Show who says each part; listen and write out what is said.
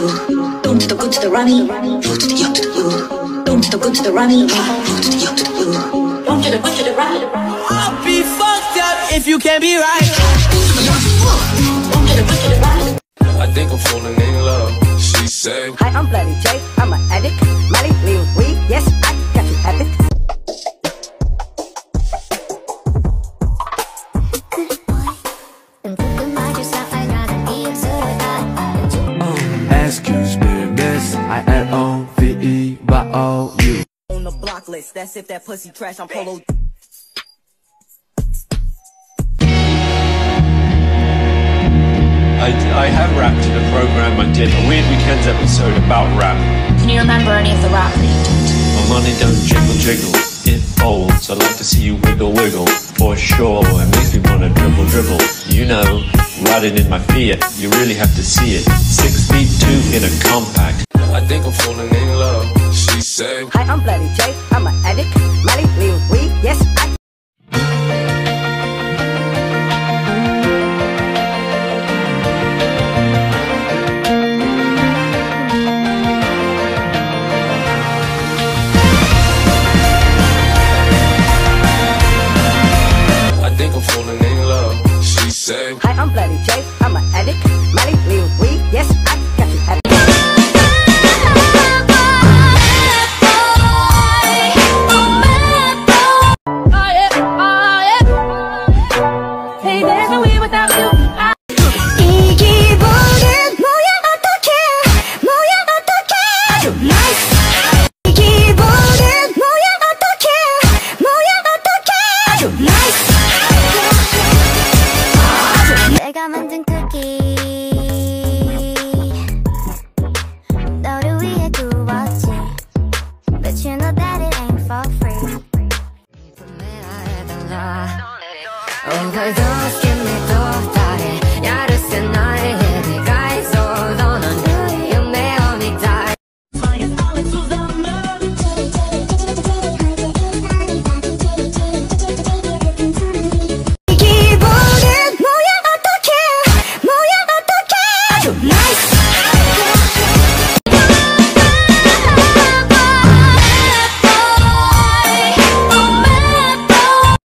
Speaker 1: U. Don't to the good to the runny, U to the up to the U. Don't to the good to the runny, U to the up to the U. Don't to the good to the runny.
Speaker 2: I'll be fucked up if you can't be right.
Speaker 1: Don't to the good to the runny.
Speaker 3: I think I'm falling in love. She said,
Speaker 4: Hi, I'm Bloody J, I'm an addict. Molly, lean, weed, yes, I got to have it.
Speaker 2: Excuse me, miss, I L-O-V-E by O-U.
Speaker 4: On the block list, that's if that pussy trash, I'm polo.
Speaker 3: I have rapped in a program I did, a Weird Weekends episode about rap.
Speaker 5: Can you remember any of the rap that you did?
Speaker 3: My money don't jiggle jiggle, it folds. I'd like to see you wiggle wiggle, for sure. It makes me wanna dribble dribble. You know, riding in my Fiat, you really have to see it. 6 feet 2 in a compact. I think I'm falling in love. She said,
Speaker 4: Hi, I'm Bloody J, I'm an addict. Molly, lean, weed, yes, I. Hi, I'm Bloody J, I'm an addict. Molly, lean, weed, yes, I got to have it. Hey, there's no way without you. 이 기분은 뭐야 어떡해, 뭐야 어떡해. Nice. 이 기분은 뭐야 어떡해, 뭐야 어떡해. Nice.
Speaker 6: 내가 만든 쿠키